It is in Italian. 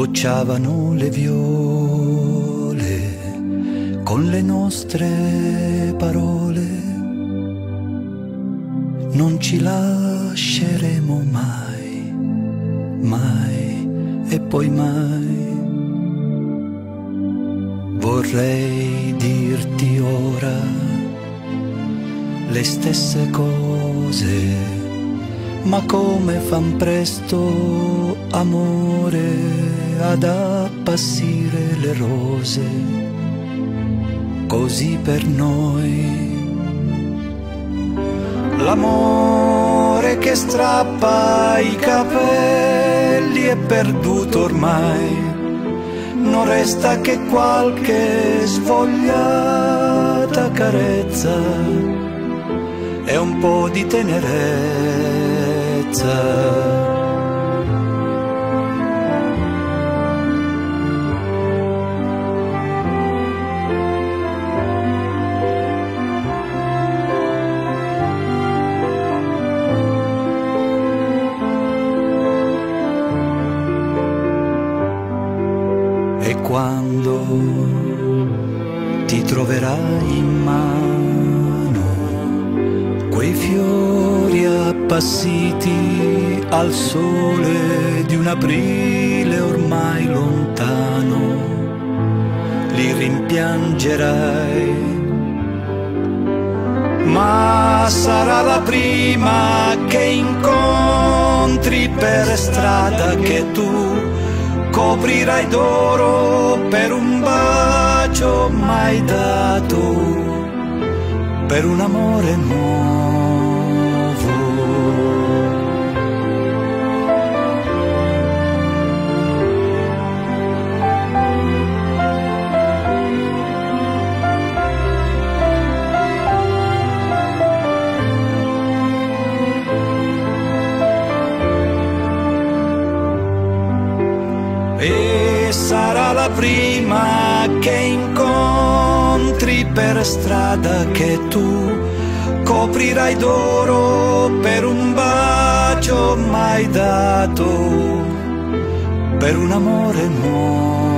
bocciavano le viole con le nostre parole. Non ci lasceremo mai, mai e poi mai. Vorrei dirti ora le stesse cose, ma come fan presto, amore, ad appassire le rose, così per noi. L'amore che strappa i capelli è perduto ormai, non resta che qualche svogliata carezza e un po' di tenerezza. E quando ti troverai in mano quei fiori appassiti al sole di un aprile ormai lontano, li rimpiangerai, ma sarà la prima che incontri per strada che tu coprirai d'oro per un bacio mai dato, per un amore nuovo. E sarà la prima che incontri per strada che tu coprirai d'oro per un bacio mai dato, per un amore nuovo.